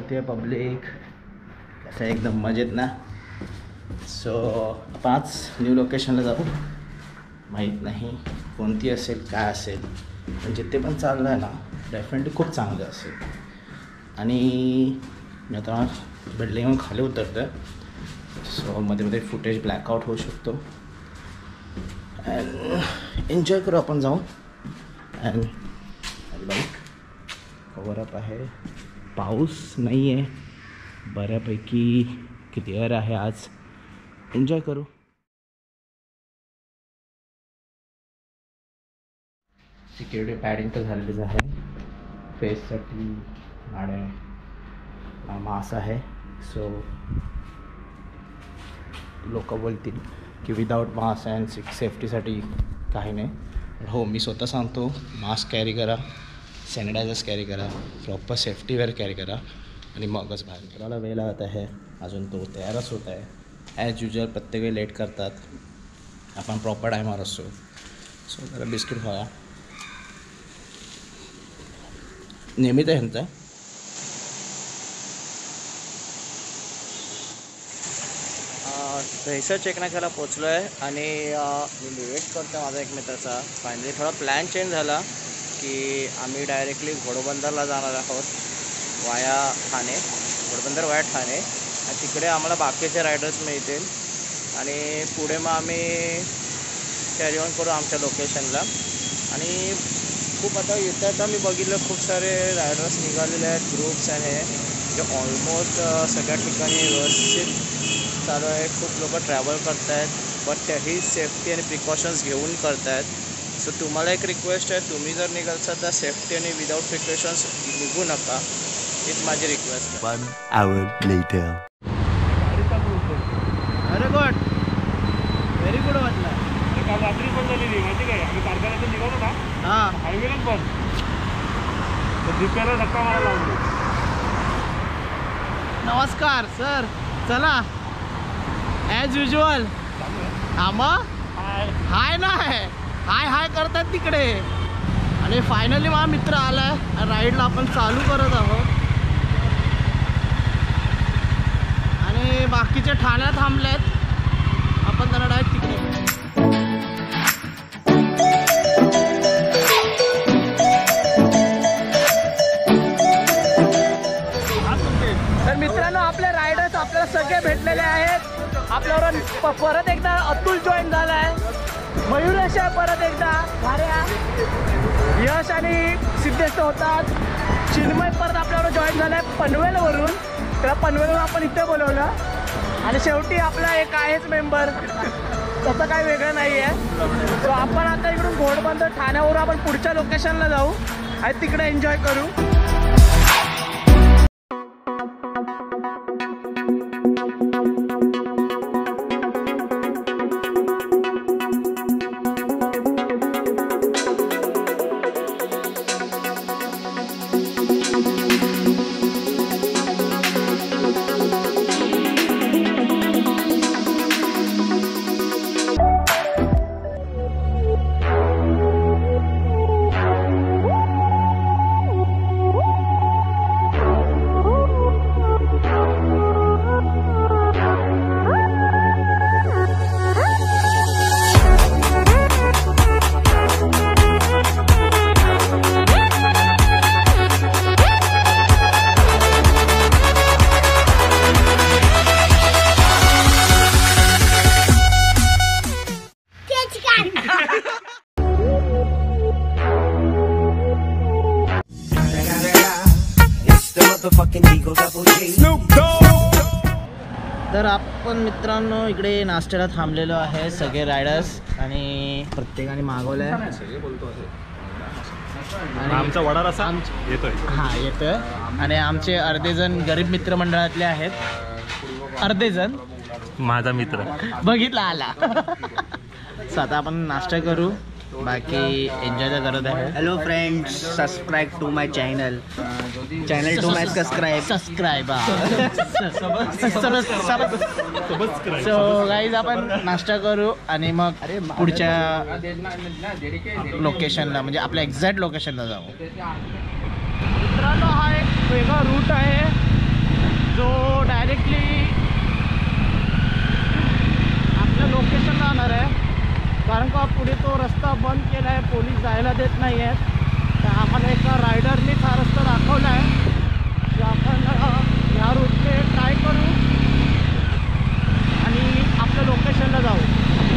बोलते आहे पब्लिक? कसं एकदम मजेत ना? सो 5 न्यू लोकेशनला जाऊ. माहीत नाही कोणती असेल काय असेल, पण जिथे पण चाललं आहे ना डेफिनेटली खूप चांगलं असेल. आणि मी आता बिल्डिंगवरून खाली उतरतो, सो मध्ये मध्ये फुटेज ब्लॅकआउट होऊ शकतो. अँड एन्जॉय करू आपण जाऊन. अँड बाईक कवरअप आहे, पाऊस नाही आहे, बऱ्यापैकी क्लिअर आहे आज. एन्जॉय करू. सिक्युरिटी पॅडिंग तर झालेलीच आहे. फेससाठी गाड्या मास्क आहे. सो लोक बोलतील की विदाऊट मास्क अँड सेफ्टीसाठी काही नाही. हो, मी स्वतः सांगतो, मास्क कॅरी करा, सॅनिटायझर्स कॅरी करा, प्रॉपर सेफ्टीवेअर कॅरी करा आणि मगच बाहेर. मित्राला वेळ लागत आहे, अजून तो तयारच होत आहे. ॲज युजल प्रत्येक वेळी लेट करतात, आपण प्रॉपर टायमावर असतो. सो जरा बिस्किट खावा, नेहमीच आहे ह्यांचा. दहीसर चेक नाक्याला पोचलो आहे आणि मी वेट करतो माझा एक मित्राचा. फायनली थोडा प्लॅन चेंज झाला की आम्ही डायरेक्टली घोडबंदरला जाणार आहोत वाया ठाणे, घोडबंदर वाया ठाणे. आणि तिकडे आम्हाला बाकीचे रायडर्स मिळतील आणि पुढे मग आम्ही कॅरी ऑन करू आमच्या लोकेशनला. आणि खूप आता येता मी बघितलं खूप सारे रायडर्स निघालेले आहेत, ग्रुप्स आहे जे ऑलमोस्ट सगळ्या ठिकाणी व्यवस्थित चालू आहे. खूप लोक ट्रॅव्हल करत आहेत, बट त्याही सेफ्टी आणि प्रिकॉशन्स घेऊन करत आहेत. सो तुम्हाला एक रिक्वेस्ट आहे, तुम्ही जर निघाल तर सेफ्टी आणि विदाऊट प्रिकॉशन्स निघू नका, हीच माझी रिक्वेस्ट आहे. 1 hour later. अरे गुड, व्हेरी गुड वाटलं. काल रात्री पण झालेली माहिती काय, आम्ही कारखान्यातून निघालो ना, हां हायवेलाच बंद, तर दिप्याला धक्का मारायला लागलो. नमस्कार सर, चला ॲज युजल. हां मग हाय ना, हाय हाय करतात तिकडे. आणि फायनली माझा मित्र आला आहे, राईडला आपण चालू करत आहोत. आणि बाकीचे ठाण्यात थांबलेत, आपण त्यांना डायरेक्ट तिकडे. तर मित्रांनो, आपले रायडर्स आपल्याला सगळे भेटलेले आहेत. आपल्यावर परत एकदा अतुल जॉईन झाला आहे, मयुरेश आहे परत एकदा, भार्या, यश आणि सिद्धेश होतात. चिन्मय परत आपल्यावर जॉईन झाला आहे पनवेलवरून. त्याला पनवेलवरून आपण इथे बोलवलं. आणि शेवटी आपला एक आहेच मेंबर, तसं काही वेगळं नाही आहे. सो आपण आता इकडून घोडबंदर ठाण्यावरून आपण पुढच्या लोकेशनला जाऊ आणि तिकडे एन्जॉय करू. तर आपण मित्रांनो इकडे नाश्त्याला थांबलेलो आहे सगळे रायडर्स आणि प्रत्येकाने मागवलं आहे. आमचा वडा रसा येतोय. हां येतोय. आणि आमचे अर्धे जण गरीब मित्रमंडळातले आहेत, अर्धे जण माझा मित्र बघितला आला. सो आता आपण नाश्ता करू, बाकी एन्जॉय तर करत आहे. Hello friends, subscribe to my channel to my subscribe. So guys आपण नाश्ता करू आणि मग पुढच्या लोकेशनला म्हणजे आपल्या एक्झॅक्ट लोकेशनला जाऊ. मित्रांनो हा एक वेगळा रूट आहे जो डायरेक्टली आपल्या लोकेशनला जाणार आहे. कारण का पुढे तो रस्ता बंद केला आहे, पोलीस जायला देत नाही आहेत. तर आम्हाला एका रायडरनीच हा रस्ता दाखवला आहे की आपण ह्या रूटने ट्राय करू आणि आपल्या लोकेशनला जाऊ.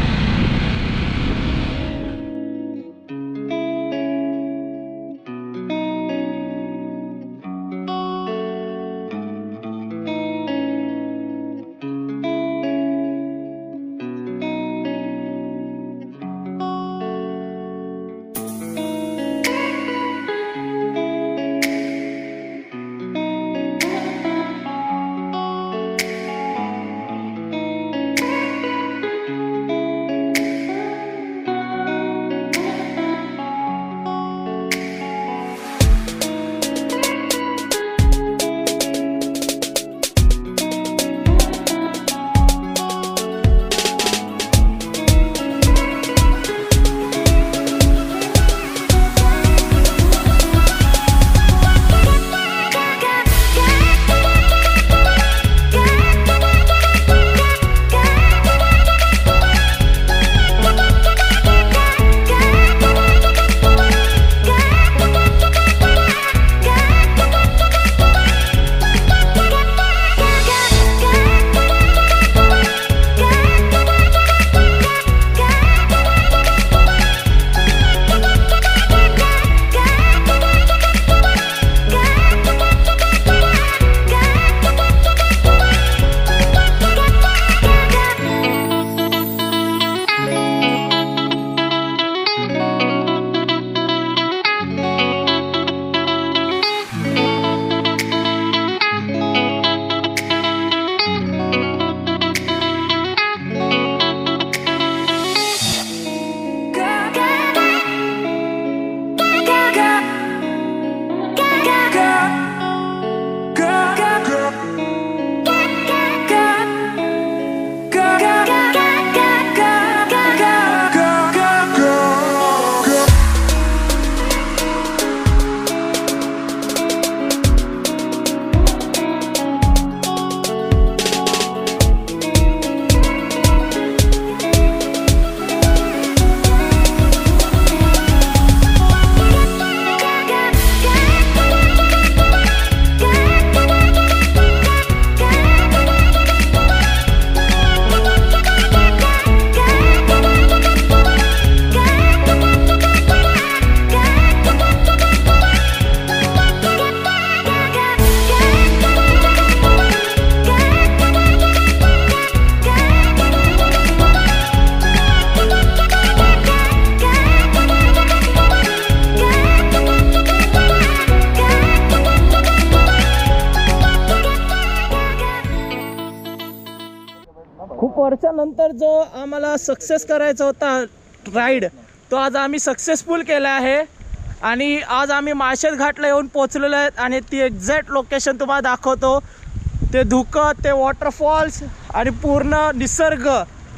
खूप वर्षानंतर जो आम्हाला सक्सेस करायचा होता राईड, तो आज आम्ही सक्सेसफुल केला आहे. आणि आज आम्ही माळशेज घाटला येऊन पोचलेलो आहेत आणि ती एक्झॅक्ट लोकेशन तुम्हाला दाखवतो. ते धुकं, ते वॉटरफॉल्स आणि पूर्ण निसर्ग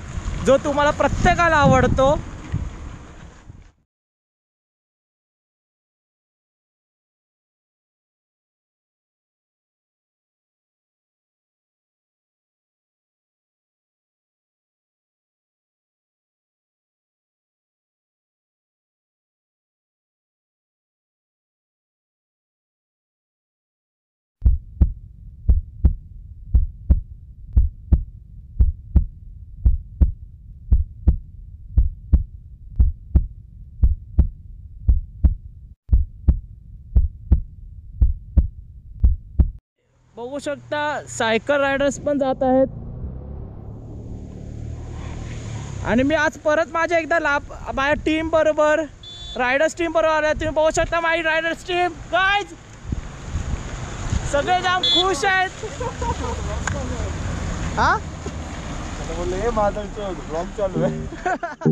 जो तुम्हाला प्रत्येकाला आवडतो. बघू शकता सायकल रायडर्स पण जात आहेत. आणि मी आज परत माझ्या एकदा माझ्या टीम बरोबर, रायडर्स टीम बरोबर आले. तुम्ही बघू शकता माझी रायडर्स टीम गाइज सगळे जाम खुश आहेत. हा बोलले माझा ब्लॉग चालू आहे.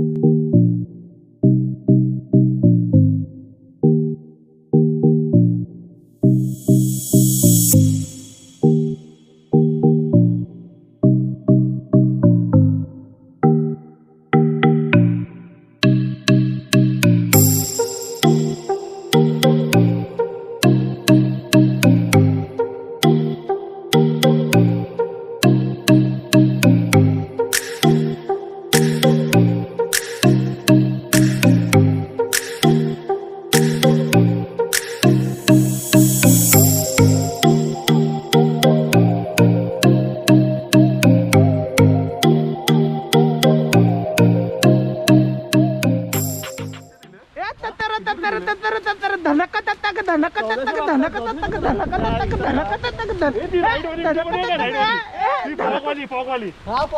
फॉगवाली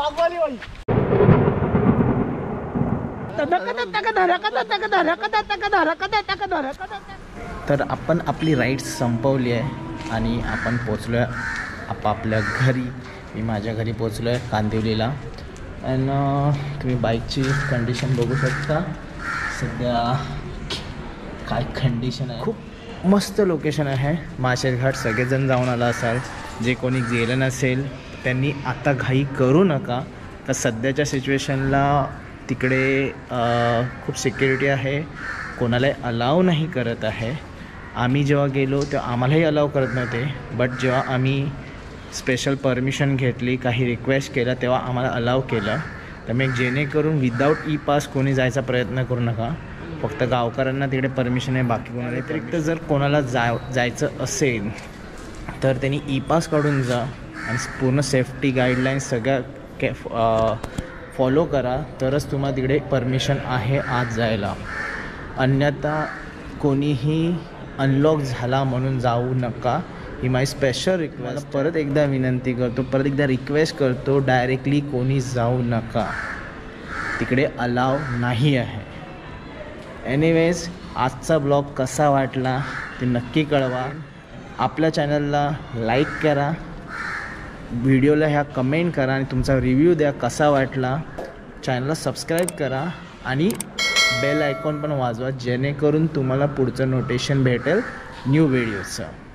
तर आपण आपली राईड संपवली आहे आणि आपण पोचलो आहे आपापल्या घरी. मी माझ्या घरी पोचलो आहे कांदिवलीला. अँड तुम्ही बाईकची कंडिशन बघू शकता. सध्या काय कंडिशन आहे. खूप मस्त लोकेशन आहे. माशेलघाट सगळेजण जाऊन आला असाल. जे कोणी गेलं नसेल त्यांनी आता घाई करू नका. तर सध्याच्या सिच्युएशनला तिकडे खूप सिक्युरिटी आहे. कोणालाही अलाव नाही करत आहे. आम्ही जेव्हा गेलो तेव्हा आम्हालाही अलाव करत नव्हते. बट जेव्हा आम्ही स्पेशल परमिशन घेतली, काही रिक्वेस्ट केला, तेव्हा आम्हाला अलाव केलं. त्यामुळे जेणेकरून विदाऊट ई पास कोणी जायचा प्रयत्न करू नका. फक्त गावकऱ्यांना तिकडे परमिशन आहे, बाकी कोणाला. व्यतिरिक्त जर कोणाला जायचं असेल तर त्यांनी ई पास काढून जा आणि पूर्ण सेफ्टी गाईडलाईन्स सगळ्या फॉलो करा, तरच तुम्हाला तिकडे परमिशन आहे आत जायला. अन्यथा कोणीही अनलॉक झाला म्हणून जाऊ नका. ही माझी स्पेशल रिक्वेस्ट. परत एकदा विनंती करतो, परत एकदा रिक्वेस्ट करतो, डायरेक्टली कोणी जाऊ नका. तिकडे अलाव नाही आहे. एनिवेज, आजचा ब्लॉग कसा वाटला ते नक्की कळवा. आपल्या चॅनलला लाईक करा, व्हिडिओला ह्या कमेंट करा आणि तुमचा रिव्ह्यू द्या कसा वाटला. चॅनलला सबस्क्राईब करा आणि बेल आयकॉन पण वाजवा, जेणेकरून तुम्हाला पुढचं नोटिफिकेशन भेटेल न्यू व्हिडिओचं.